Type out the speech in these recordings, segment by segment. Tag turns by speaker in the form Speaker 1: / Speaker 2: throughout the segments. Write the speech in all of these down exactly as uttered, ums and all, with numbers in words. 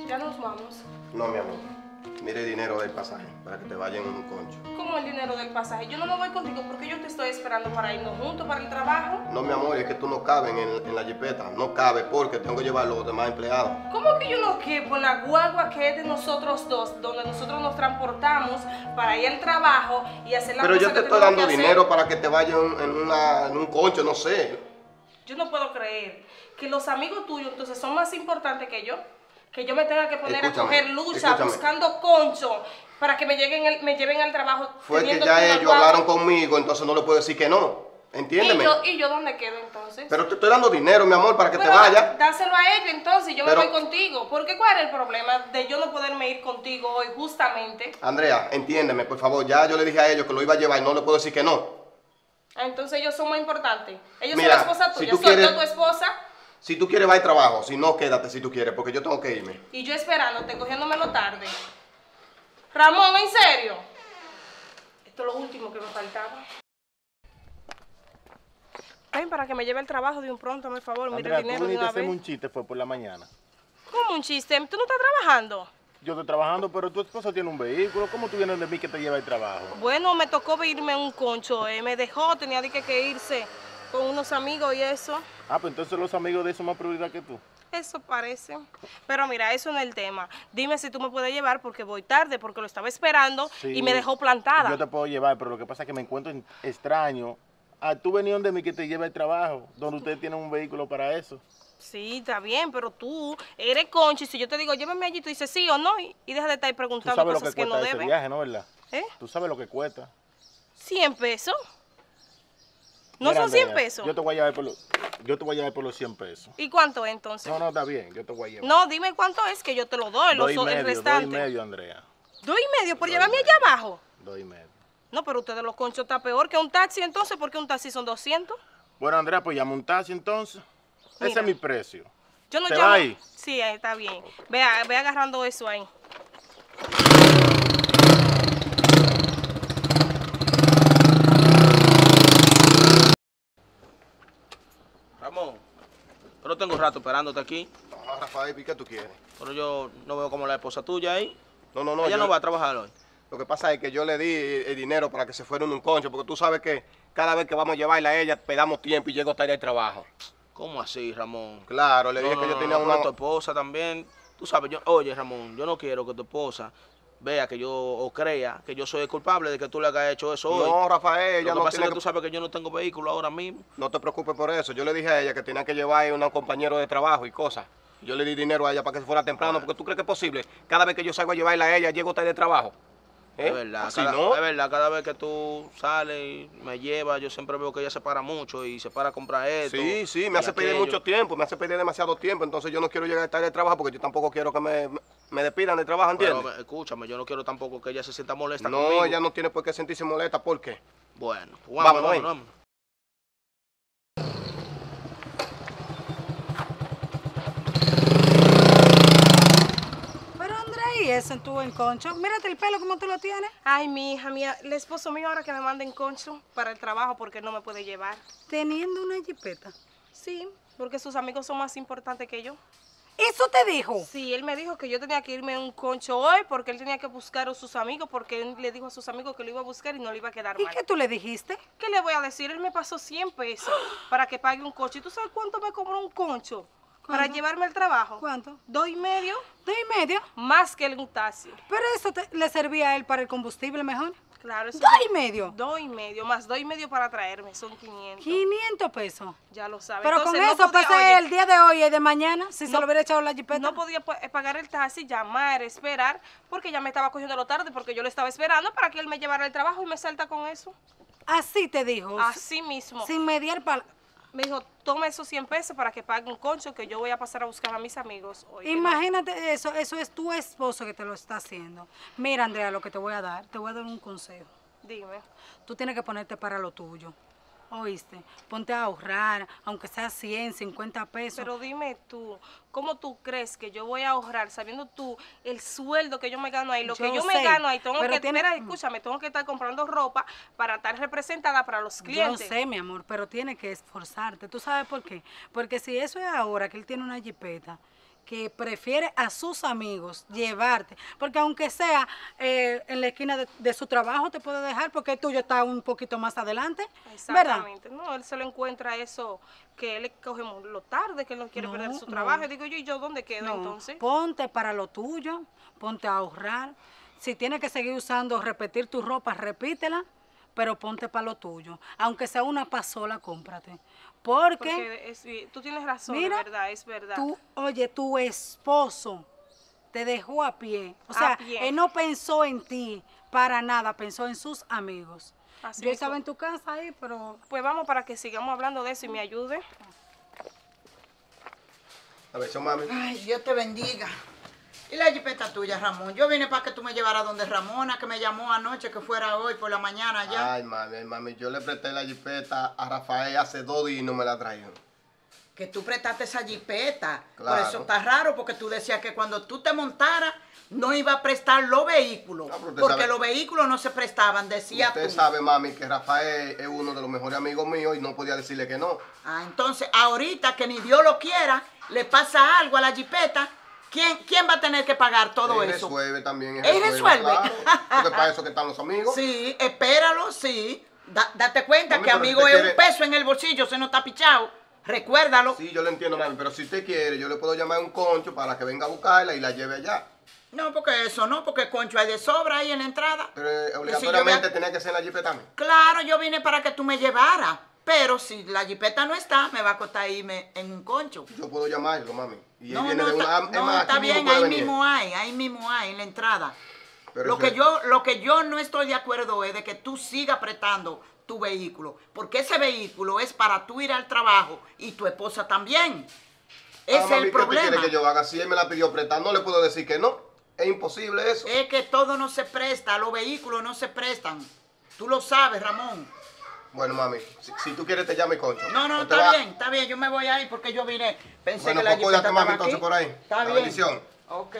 Speaker 1: Ya nos vamos.
Speaker 2: No, mi amor. Mire el dinero del pasaje para que te vayan en un concho.
Speaker 1: ¿Cómo el dinero del pasaje? Yo no me voy contigo porque yo te estoy esperando para irnos juntos para el trabajo.
Speaker 2: No, mi amor, es que tú no cabes en, en la jipeta. No cabe porque tengo que llevar a los demás empleados.
Speaker 1: ¿Cómo que yo no quepo en la guagua que es de nosotros dos, donde nosotros nos transportamos para ir al trabajo y hacer la
Speaker 2: Pero
Speaker 1: cosa
Speaker 2: yo te
Speaker 1: que
Speaker 2: estoy
Speaker 1: tengo
Speaker 2: dando
Speaker 1: que
Speaker 2: dinero
Speaker 1: hacer?
Speaker 2: para que te vayan en, una, en un concho, no sé.
Speaker 1: Yo no puedo creer que los amigos tuyos entonces son más importantes que yo. Que yo me tenga que poner
Speaker 2: Escúchame,
Speaker 1: a coger lucha
Speaker 2: escúchame.
Speaker 1: buscando concho para que me lleguen el- me lleven al trabajo.
Speaker 2: Fue que
Speaker 1: teniendo
Speaker 2: ya
Speaker 1: una
Speaker 2: ellos
Speaker 1: guagua.
Speaker 2: hablaron conmigo, entonces no le puedo decir que no. Entiéndeme.
Speaker 1: ¿Y yo, ¿Y yo dónde quedo entonces?
Speaker 2: Pero te estoy dando dinero, mi amor, para que
Speaker 1: Pero
Speaker 2: te vayas.
Speaker 1: dáselo a ellos entonces, yo
Speaker 2: Pero-
Speaker 1: me voy contigo. ¿Por qué cuál es el problema de yo no poderme ir contigo hoy justamente?
Speaker 2: Andrea, entiéndeme, por favor. Ya yo le dije a ellos que lo iba a llevar y no le puedo decir que no.
Speaker 1: Ah, entonces ellos son más importantes. Ellos
Speaker 2: Mira,
Speaker 1: son la esposa
Speaker 2: si
Speaker 1: tuya,
Speaker 2: tú
Speaker 1: soy
Speaker 2: quieres-
Speaker 1: yo tu esposa.
Speaker 2: Si tú quieres, va al trabajo. Si no, quédate si tú quieres, porque yo tengo que irme.
Speaker 1: Y yo esperándote, cogiéndomelo tarde. Ramón, ¿en serio? Esto es lo último que me faltaba. Ven para que me lleve el trabajo de un pronto, por favor. Mira
Speaker 3: Andrea,
Speaker 1: el
Speaker 3: tú
Speaker 1: dinero de
Speaker 3: viniste a
Speaker 1: una
Speaker 3: hacerme
Speaker 1: vez.
Speaker 3: un chiste fue por la mañana.
Speaker 1: ¿Cómo un chiste? ¿Tú no estás trabajando?
Speaker 3: Yo estoy trabajando, pero tu esposo tiene un vehículo. ¿Cómo tú vienes de mí que te lleva al trabajo?
Speaker 1: Bueno, me tocó irme en un concho. eh, Me dejó, tenía de que, que irse con unos amigos y eso.
Speaker 3: Ah, pues entonces los amigos de eso más prioridad que tú.
Speaker 1: Eso parece. Pero mira, eso no es el tema. Dime si tú me puedes llevar porque voy tarde, porque lo estaba esperando
Speaker 3: Sí,
Speaker 1: y me dejó plantada.
Speaker 3: Yo te puedo llevar, pero lo que pasa es que me encuentro en- extraño. Ah, tú venías de mí que te lleva al trabajo, donde ustedes tienen un vehículo para eso.
Speaker 1: Sí, está bien, pero tú eres concho y si yo te digo, llévame allí, tú dices sí o no y, y deja de estar
Speaker 3: Tú
Speaker 1: preguntando
Speaker 3: sabes lo
Speaker 1: cosas
Speaker 3: que
Speaker 1: que, no
Speaker 3: cuesta ese
Speaker 1: deben.
Speaker 3: viaje, ¿no, verdad?
Speaker 1: ¿Eh?
Speaker 3: Tú sabes lo que cuesta.
Speaker 1: ¿cien pesos? ¿No
Speaker 3: Mira,
Speaker 1: son cien
Speaker 3: Andrea,
Speaker 1: pesos?
Speaker 3: Yo te voy a llevar por los, yo te voy a llevar por los cien pesos.
Speaker 1: ¿Y cuánto es entonces?
Speaker 3: No, no, está bien, yo te voy a llevar.
Speaker 1: No, dime cuánto es que yo te lo doy,
Speaker 3: dos y
Speaker 1: los,
Speaker 3: medio,
Speaker 1: el
Speaker 3: dos y
Speaker 1: restante.
Speaker 3: medio, Andrea.
Speaker 1: ¿Dos y medio por
Speaker 3: Dos y
Speaker 1: llevarme
Speaker 3: medio.
Speaker 1: allá abajo?
Speaker 3: Dos y medio.
Speaker 1: No, pero ustedes los conchos está peor que un taxi entonces, porque un taxi son doscientos.
Speaker 3: Bueno, Andrea, pues llama un taxi entonces. Ese
Speaker 1: Mira.
Speaker 3: es mi precio.
Speaker 1: Yo no
Speaker 3: ¿Te
Speaker 1: llamo.
Speaker 3: va ahí?
Speaker 1: Sí, ahí está bien. Ve, a- ve agarrando eso ahí.
Speaker 4: Ramón, yo no tengo rato esperándote aquí,
Speaker 2: No, Rafael, ¿y qué tú quieres?
Speaker 4: pero yo no veo como la esposa tuya ahí.
Speaker 2: No, no, no.
Speaker 4: Ella
Speaker 2: yo-
Speaker 4: no va a trabajar hoy.
Speaker 2: Lo que pasa es que yo le di el dinero para que se fuera en un concho, porque tú sabes que cada vez que vamos a llevarla a ella, perdamos tiempo y llego tarde al trabajo.
Speaker 4: ¿Cómo así, Ramón?
Speaker 2: Claro, le
Speaker 4: No,
Speaker 2: dije
Speaker 4: no,
Speaker 2: que yo
Speaker 4: no,
Speaker 2: tenía
Speaker 4: no,
Speaker 2: una...
Speaker 4: pero tu esposa también. Tú sabes, yo, oye, Ramón, yo no quiero que tu esposa vea que yo, o crea que yo soy el culpable de que tú le hayas hecho eso hoy.
Speaker 2: No, Rafael, ella
Speaker 4: Lo que
Speaker 2: no
Speaker 4: pasa es
Speaker 2: tiene
Speaker 4: que tú sabes que yo no tengo vehículo ahora mismo.
Speaker 2: No te preocupes por eso. Yo le dije a ella que tenía que llevar a un compañero de trabajo y cosas. Yo le di dinero a ella para que se fuera temprano, porque tú crees que es posible. Cada vez que yo salgo a llevarla a ella, llego tarde de trabajo. ¿Eh?
Speaker 4: Es verdad,
Speaker 2: Así
Speaker 4: cada,
Speaker 2: no.
Speaker 4: es verdad, cada vez que tú sales y me llevas, yo siempre veo que ella se para mucho y se para a comprar esto.
Speaker 2: Sí, sí,
Speaker 4: y
Speaker 2: me hace perder
Speaker 4: aquello.
Speaker 2: mucho tiempo, me hace perder demasiado tiempo. Entonces yo no quiero llegar tarde de trabajo porque yo tampoco quiero que me, me despidan de trabajo, ¿entiendes?
Speaker 4: Pero, escúchame, yo no quiero tampoco que ella se sienta molesta
Speaker 2: No,
Speaker 4: conmigo.
Speaker 2: ella no tiene por qué sentirse molesta. ¿Por qué?
Speaker 4: Bueno, pues
Speaker 2: Vamos,
Speaker 4: vámonos,
Speaker 2: ven.
Speaker 4: vámonos.
Speaker 5: Pero Andrea, ¿y eso en tu enconcho? Mírate el pelo como tú lo tienes.
Speaker 1: Ay, mi hija, mía, el esposo mío ahora que me manda en concho para el trabajo porque él no me puede llevar.
Speaker 5: Teniendo una jipeta.
Speaker 1: Sí, porque sus amigos son más importantes que yo.
Speaker 5: ¿Eso te dijo?
Speaker 1: Sí, él me dijo que yo tenía que irme en un concho hoy porque él tenía que buscar a sus amigos porque él le dijo a sus amigos que lo iba a buscar y no le iba a quedar
Speaker 5: ¿Y
Speaker 1: mal.
Speaker 5: qué tú le dijiste?
Speaker 1: ¿Qué le voy a decir? Él me pasó cien pesos para que pague un concho. ¿Y tú sabes cuánto me cobró un concho para
Speaker 5: ¿Cuánto?
Speaker 1: llevarme al trabajo?
Speaker 5: ¿Cuánto?
Speaker 1: Dos y medio,
Speaker 5: ¿Dos y medio?
Speaker 1: más que el un taxi.
Speaker 5: Pero eso te- le servía a él para el combustible mejor.
Speaker 1: Claro, eso
Speaker 5: ¿Dos y medio?
Speaker 1: Dos y medio, más dos y medio para traerme, son quinientos.
Speaker 5: quinientos pesos.
Speaker 1: Ya lo sabes.
Speaker 5: Pero
Speaker 1: Entonces,
Speaker 5: con
Speaker 1: no
Speaker 5: eso
Speaker 1: podía-
Speaker 5: pasa
Speaker 1: oye,
Speaker 5: el día de hoy y el de mañana, si se
Speaker 1: no-
Speaker 5: lo hubiera echado la jipeta.
Speaker 1: No podía pa- pagar el taxi, llamar, esperar, porque ya me estaba cogiendo lo tarde, porque yo le estaba esperando para que él me llevara al trabajo y me salta con eso.
Speaker 5: Así te dijo.
Speaker 1: Así mismo.
Speaker 5: Sin mediar para...
Speaker 1: Me dijo, toma esos cien pesos para que pague un concho que yo voy a pasar a buscar a mis amigos hoy. que no-
Speaker 5: Imagínate eso, eso es tu esposo que te lo está haciendo. Mira, Andrea, lo que te voy a dar, te voy a dar un consejo.
Speaker 1: Dime.
Speaker 5: Tú tienes que ponerte para lo tuyo. ¿Oíste? Ponte a ahorrar, aunque sea cien, cincuenta pesos.
Speaker 1: Pero dime tú, ¿cómo tú crees que yo voy a ahorrar sabiendo tú el sueldo que yo me gano ahí? Lo que
Speaker 5: Yo
Speaker 1: yo me
Speaker 5: sé,
Speaker 1: gano ahí, tengo
Speaker 5: pero
Speaker 1: que,
Speaker 5: tiene-
Speaker 1: espera, escúchame, tengo que estar comprando ropa para estar representada para los
Speaker 5: Yo
Speaker 1: clientes.
Speaker 5: sé, mi amor, pero tienes que esforzarte. ¿Tú sabes por qué? Porque si eso es ahora que él tiene una jipeta, que prefiere a sus amigos llevarte, porque aunque sea eh, en la esquina de, de su trabajo te puede dejar porque el tuyo está un poquito más adelante, ¿verdad?
Speaker 1: Exactamente. No, él se lo encuentra eso, que él coge lo tarde, que él no quiere
Speaker 5: No,
Speaker 1: perder su
Speaker 5: no.
Speaker 1: trabajo. Y digo yo, ¿y yo dónde quedo
Speaker 5: No,
Speaker 1: entonces?
Speaker 5: ponte para lo tuyo, ponte a ahorrar. Si tienes que seguir usando, repetir tu ropa, repítela, pero ponte para lo tuyo. Aunque sea una pasola, cómprate. Porque,
Speaker 1: Porque es- y tú tienes razón,
Speaker 5: mira,
Speaker 1: es verdad, es verdad.
Speaker 5: tú, oye, tu esposo te dejó a pie. O sea,
Speaker 1: pie.
Speaker 5: él no pensó en ti para nada, pensó en sus amigos.
Speaker 1: Así
Speaker 5: Yo
Speaker 1: mismo.
Speaker 5: estaba en tu casa ahí, pero
Speaker 1: Pues vamos para que sigamos hablando de eso y me ayude.
Speaker 2: A ver, eso, mami.
Speaker 6: Ay, Dios te bendiga. ¿Y la jipeta tuya, Ramón? Yo vine para que tú me llevaras donde Ramona, que me llamó anoche, que fuera hoy por la mañana ya.
Speaker 2: Ay, mami, mami, yo le presté la jipeta a Rafael hace dos días y no me la trajeron.
Speaker 6: Que tú prestaste esa jipeta. Por
Speaker 2: Claro.
Speaker 6: eso está raro, porque tú decías que cuando tú te montaras, no iba a prestar los vehículos.
Speaker 2: No, pero usted
Speaker 6: porque
Speaker 2: sabe-
Speaker 6: los vehículos no se prestaban, decía
Speaker 2: Usted
Speaker 6: tú.
Speaker 2: sabe, mami, que Rafael es uno de los mejores amigos míos y no podía decirle que no.
Speaker 6: Ah, entonces, ahorita que ni Dios lo quiera, le pasa algo a la jipeta, ¿quién, quién va a tener que pagar todo
Speaker 2: Él
Speaker 6: eso?
Speaker 2: resuelve también.
Speaker 6: Él resuelve.
Speaker 2: Claro, porque para eso que están los amigos.
Speaker 6: Sí, espéralo, sí. Da- date cuenta
Speaker 2: Mami,
Speaker 6: que
Speaker 2: pero
Speaker 6: amigo
Speaker 2: usted
Speaker 6: es
Speaker 2: quiere-
Speaker 6: un peso en el bolsillo, se no está pichado. Recuérdalo.
Speaker 2: Sí, yo lo entiendo, mami, pero si usted quiere, yo le puedo llamar a un concho para que venga a buscarla y la lleve allá.
Speaker 6: No, porque eso no, porque concho hay de sobra ahí en la entrada.
Speaker 2: Pero eh,
Speaker 6: Y si yo
Speaker 2: obligatoriamente
Speaker 6: voy a-
Speaker 2: tenía que ser en la jipeta también.
Speaker 6: Claro, yo vine para que tú me llevaras. Pero si la jipeta no está, me va a costar irme en un concho.
Speaker 2: Yo puedo llamarlo, mami. Y él
Speaker 6: No,
Speaker 2: viene
Speaker 6: no,
Speaker 2: de una.
Speaker 6: está,
Speaker 2: es
Speaker 6: no,
Speaker 2: más,
Speaker 6: está
Speaker 2: aquí mismo
Speaker 6: bien,
Speaker 2: puede
Speaker 6: ahí
Speaker 2: venir.
Speaker 6: mismo hay, ahí mismo hay, en la entrada.
Speaker 2: Pero
Speaker 6: Lo
Speaker 2: eso
Speaker 6: que,
Speaker 2: es-
Speaker 6: yo, lo que yo no estoy de acuerdo es de que tú sigas prestando tu vehículo, porque ese vehículo es para tú ir al trabajo y tu esposa también. Ese
Speaker 2: Ah,
Speaker 6: es
Speaker 2: mami,
Speaker 6: el
Speaker 2: ¿qué
Speaker 6: problema.
Speaker 2: usted quiere que yo haga? Si él me la pidió prestar, no le puedo decir que no. Es imposible eso.
Speaker 6: Es que todo no se presta, los vehículos no se prestan. Tú lo sabes, Ramón.
Speaker 2: Bueno, mami, si, si tú quieres te llame concho.
Speaker 6: No, no,
Speaker 2: ¿O te
Speaker 6: está
Speaker 2: va?
Speaker 6: bien, está bien, yo me voy ahí porque yo vine, pensé
Speaker 2: Bueno,
Speaker 6: que la
Speaker 2: pues cuídate,
Speaker 6: jipeta
Speaker 2: mami,
Speaker 6: estaba
Speaker 2: entonces
Speaker 6: aquí.
Speaker 2: por ahí.
Speaker 6: Está
Speaker 2: La
Speaker 6: bien.
Speaker 2: bendición.
Speaker 6: Ok.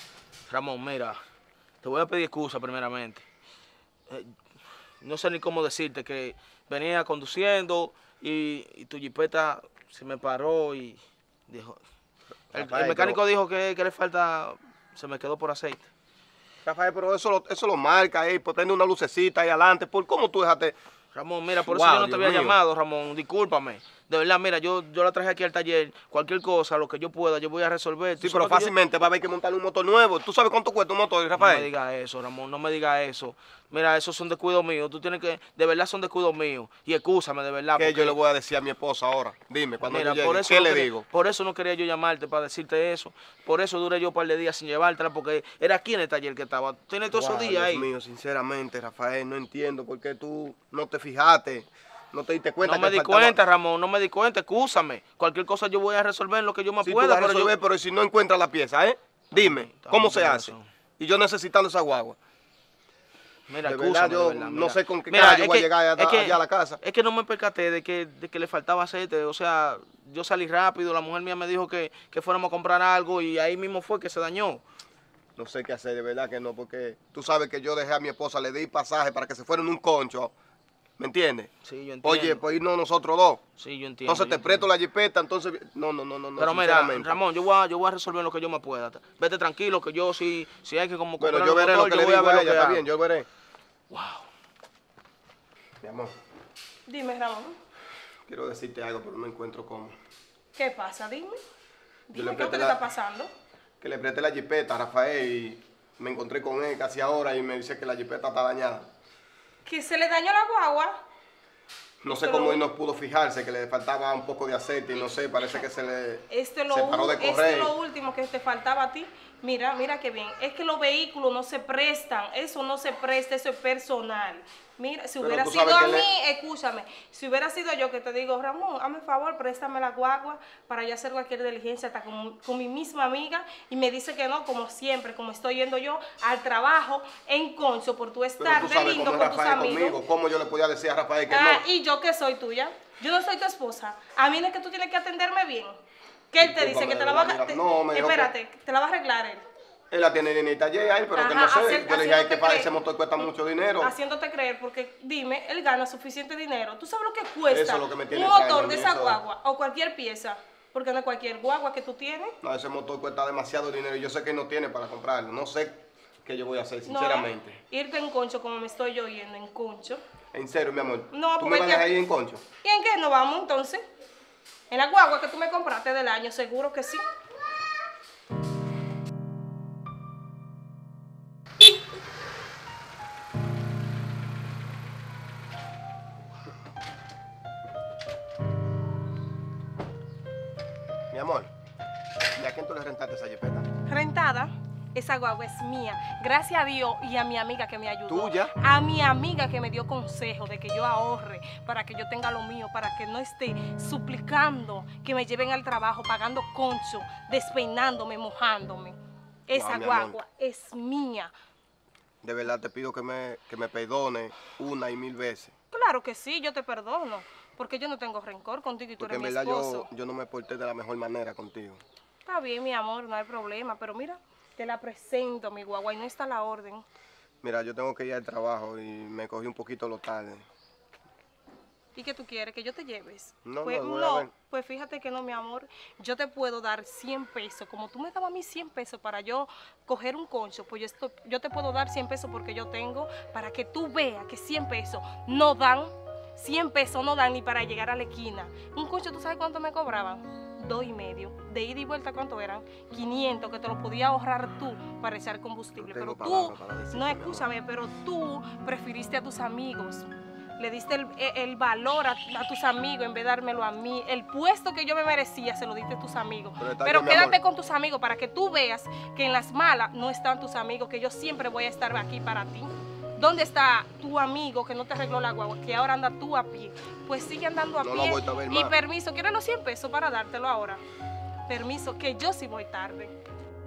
Speaker 4: Ramón, mira, te voy a pedir excusa primeramente. Eh, no sé ni cómo decirte que venía conduciendo y, y tu jipeta se me paró y dijo... El, el
Speaker 2: Rafael,
Speaker 4: mecánico
Speaker 2: pero-
Speaker 4: dijo que, que le falta... Se me quedó por aceite.
Speaker 2: Rafael, pero eso lo, eso lo marca ahí, pues tiene una lucecita ahí adelante. ¿Por cómo tú dejaste?
Speaker 4: Ramón, mira, por eso
Speaker 2: Wow,
Speaker 4: yo no te
Speaker 2: Dios
Speaker 4: había
Speaker 2: mío.
Speaker 4: llamado, Ramón, discúlpame. De verdad, mira, yo, yo la traje aquí al taller. Cualquier cosa, lo que yo pueda, yo voy a resolver. Tú
Speaker 2: Sí, pero
Speaker 4: sabes que yo-
Speaker 2: fácilmente va a haber que montar un motor nuevo. ¿Tú sabes cuánto cuesta un motor,
Speaker 4: No me
Speaker 2: Rafael?
Speaker 4: digas eso, Ramón, no me digas eso. Mira, esos son descuidos míos. Tú tienes que, de verdad son descuidos míos. Y excúsame, de verdad.
Speaker 2: ¿Qué
Speaker 4: porque-
Speaker 2: yo le voy a decir a mi esposa ahora? Dime, cuando
Speaker 4: Mira,
Speaker 2: yo llegue,
Speaker 4: por eso
Speaker 2: ¿qué
Speaker 4: no
Speaker 2: le
Speaker 4: quería-
Speaker 2: digo?
Speaker 4: Por eso no quería yo llamarte para decirte eso. Por eso duré yo un par de días sin llevártela, porque era aquí en el taller que estaba. Tienes todos
Speaker 2: Wow,
Speaker 4: esos días
Speaker 2: Dios
Speaker 4: ahí.
Speaker 2: mío, sinceramente, Rafael, no entiendo por qué tú no te fijaste, no te diste cuenta
Speaker 4: No
Speaker 2: que
Speaker 4: me di
Speaker 2: faltaba-
Speaker 4: cuenta, Ramón, no me di cuenta, excúsame. Cualquier cosa yo voy a resolver en lo que yo me
Speaker 2: Sí, tú
Speaker 4: pueda.
Speaker 2: vas a
Speaker 4: pero yo-
Speaker 2: resolver, pero si no encuentras la pieza, ¿eh? Dime,
Speaker 4: Está
Speaker 2: ¿cómo
Speaker 4: bien,
Speaker 2: se
Speaker 4: tienes
Speaker 2: hace?
Speaker 4: razón.
Speaker 2: Y yo necesitando esa guagua.
Speaker 4: Mira,
Speaker 2: De verdad,
Speaker 4: excúsame,
Speaker 2: yo
Speaker 4: de verdad,
Speaker 2: no
Speaker 4: mira.
Speaker 2: sé con qué
Speaker 4: Mira,
Speaker 2: cara yo
Speaker 4: es
Speaker 2: voy a
Speaker 4: que-
Speaker 2: llegar a-
Speaker 4: es que-
Speaker 2: allá a la casa.
Speaker 4: Es que no me percaté de que, de que le faltaba aceite. O sea, yo salí rápido, la mujer mía me dijo que, que fuéramos a comprar algo y ahí mismo fue que se dañó.
Speaker 2: No sé qué hacer, de verdad que no, porque tú sabes que yo dejé a mi esposa, le di pasaje para que se fuera en un concho. ¿Me entiendes?
Speaker 4: Sí, yo entiendo.
Speaker 2: Oye, pues irnos nosotros dos.
Speaker 4: Sí, yo entiendo.
Speaker 2: Entonces
Speaker 4: yo
Speaker 2: te presto
Speaker 4: entiendo.
Speaker 2: la jipeta, entonces... No, no, no, no, no,
Speaker 4: Pero mira,
Speaker 2: sinceramente.
Speaker 4: Ramón, yo voy, a, yo voy a resolver lo que yo me pueda. Vete tranquilo, que yo si, si hay que como
Speaker 2: Bueno,
Speaker 4: comprar
Speaker 2: yo
Speaker 4: un
Speaker 2: veré lo
Speaker 4: motor,
Speaker 2: que
Speaker 4: yo
Speaker 2: le
Speaker 4: voy a
Speaker 2: digo
Speaker 4: ver
Speaker 2: a
Speaker 4: lo
Speaker 2: ella,
Speaker 4: que
Speaker 2: está
Speaker 4: hago.
Speaker 2: bien, yo veré.
Speaker 4: Wow.
Speaker 2: Mi amor,
Speaker 1: Dime, Ramón,
Speaker 2: quiero decirte algo, pero no encuentro cómo.
Speaker 1: ¿qué pasa? Dime.
Speaker 2: Yo
Speaker 1: Dime,
Speaker 2: le
Speaker 1: ¿qué te
Speaker 2: presté
Speaker 1: le
Speaker 2: la-
Speaker 1: está pasando?
Speaker 2: Que le presté la jipeta a Rafael y me encontré con él casi ahora y me dice que la jipeta está dañada.
Speaker 1: ¿Que se le dañó la guagua?
Speaker 2: No sé
Speaker 1: Pero-
Speaker 2: cómo él no pudo fijarse, que le faltaba un poco de aceite y no sé, parece que se le
Speaker 1: Esto es lo,
Speaker 2: se paró de
Speaker 1: u- esto
Speaker 2: correr.
Speaker 1: es lo último que te faltaba a ti. Mira, mira qué bien. Es que los vehículos no se prestan. Eso no se presta, eso es personal. Mira, si
Speaker 2: Pero
Speaker 1: hubiera
Speaker 2: tú
Speaker 1: sido
Speaker 2: sabes
Speaker 1: a
Speaker 2: que
Speaker 1: mí,
Speaker 2: le-
Speaker 1: escúchame, si hubiera sido yo que te digo, Ramón, hazme favor, préstame la guagua para yo hacer cualquier diligencia hasta con, con mi misma amiga, y me dice que no, como siempre, como estoy yendo yo al trabajo en Concho por tu
Speaker 2: Pero
Speaker 1: estar
Speaker 2: tú
Speaker 1: de
Speaker 2: sabes
Speaker 1: lindo
Speaker 2: cómo es
Speaker 1: con tus
Speaker 2: Rafael
Speaker 1: amigos.
Speaker 2: conmigo, cómo yo le podía decir a Rafael que
Speaker 1: Ah,
Speaker 2: no.
Speaker 1: y yo que soy tuya. Yo no soy tu esposa. A mí no es que tú tienes que atenderme bien. ¿Qué él te dice?
Speaker 2: Discúlpame,
Speaker 1: Que te
Speaker 2: de
Speaker 1: la va a...
Speaker 2: verdad,
Speaker 1: te-
Speaker 2: mira, no, me dijo que-
Speaker 1: espérate, te la va a arreglar él.
Speaker 2: Él la tiene en el taller ahí, pero que
Speaker 1: Ajá,
Speaker 2: no sé.
Speaker 1: hacer-
Speaker 2: yo le dije, ay, que
Speaker 1: haciéndote
Speaker 2: para
Speaker 1: creer.
Speaker 2: ese motor cuesta mucho dinero.
Speaker 1: Haciéndote creer, porque dime, él gana suficiente dinero. ¿Tú sabes lo que cuesta
Speaker 2: Eso es lo que me tiene
Speaker 1: un motor
Speaker 2: extraño,
Speaker 1: de
Speaker 2: a mí
Speaker 1: esa
Speaker 2: eso-
Speaker 1: guagua o cualquier pieza? Porque no es cualquier guagua que tú tienes.
Speaker 2: No, ese motor cuesta demasiado dinero y yo sé que él no tiene para comprarlo. No sé qué yo voy a hacer, sinceramente.
Speaker 1: No, irte en concho como me estoy yo yendo, en concho.
Speaker 2: En serio, mi amor.
Speaker 1: No,
Speaker 2: ¿Tú
Speaker 1: pues
Speaker 2: me vas a
Speaker 1: vete
Speaker 2: dejar
Speaker 1: a-
Speaker 2: ir en concho?
Speaker 1: ¿Y en qué nos vamos entonces? En la guagua que tú me compraste del año, seguro que sí.
Speaker 2: Mi amor, ¿y a quién tú le rentaste esa jipeta?
Speaker 1: Rentada, esa guagua es mía. Gracias a Dios y a mi amiga que me ayudó.
Speaker 2: ¿Tuya?
Speaker 1: A mi amiga que me dio consejo de que yo ahorre para que yo tenga lo mío, para que no esté suplicando que me lleven al trabajo, pagando concho, despeinándome, mojándome. Esa
Speaker 2: mi amor.
Speaker 1: guagua es mía.
Speaker 2: De verdad te pido que me, que me perdone una y mil veces.
Speaker 1: Claro que sí, yo te perdono, porque yo no tengo rencor contigo y tú
Speaker 2: Porque
Speaker 1: eres
Speaker 2: en
Speaker 1: mi
Speaker 2: verdad
Speaker 1: esposo.
Speaker 2: yo, yo no me porté de la mejor manera contigo.
Speaker 1: Está bien, mi amor, no hay problema, pero mira, te la presento, mi guagua, y no está la orden.
Speaker 2: Mira, yo tengo que ir al trabajo y me cogí un poquito lo tarde.
Speaker 1: ¿Y qué tú quieres? ¿Que yo te lleves?
Speaker 2: No,
Speaker 1: pues,
Speaker 2: no, voy a ver.
Speaker 1: pues fíjate que no, mi amor. Yo te puedo dar cien pesos. Como tú me dabas a mí cien pesos para yo coger un concho, pues yo, esto- yo te puedo dar cien pesos porque yo tengo, para que tú veas que cien pesos no dan, cien pesos no dan ni para llegar a la esquina. Un concho, ¿tú sabes cuánto me cobraban? Dos y medio. De ida y vuelta, ¿cuánto eran? quinientos, que te lo podías ahorrar tú para echar combustible.
Speaker 2: No tengo
Speaker 1: Pero tú,
Speaker 2: palabras para decirte,
Speaker 1: no,
Speaker 2: mi amor.
Speaker 1: escúchame, pero tú preferiste a tus amigos. Le diste el, el valor a, a tus amigos en vez de dármelo a mí. El puesto que yo me merecía se lo diste a tus amigos.
Speaker 2: Pero está
Speaker 1: Pero
Speaker 2: bien, mi
Speaker 1: quédate
Speaker 2: amor.
Speaker 1: con tus amigos para que tú veas que en las malas no están tus amigos, que yo siempre voy a estar aquí para ti. ¿Dónde está tu amigo que no te arregló la guagua, que ahora anda tú a pie? Pues sigue andando a
Speaker 2: No lo
Speaker 1: pie.
Speaker 2: he vuelto a ver
Speaker 1: Y
Speaker 2: más.
Speaker 1: permiso, ¿quieres los cien pesos para dártelo ahora? Permiso, que yo sí voy tarde.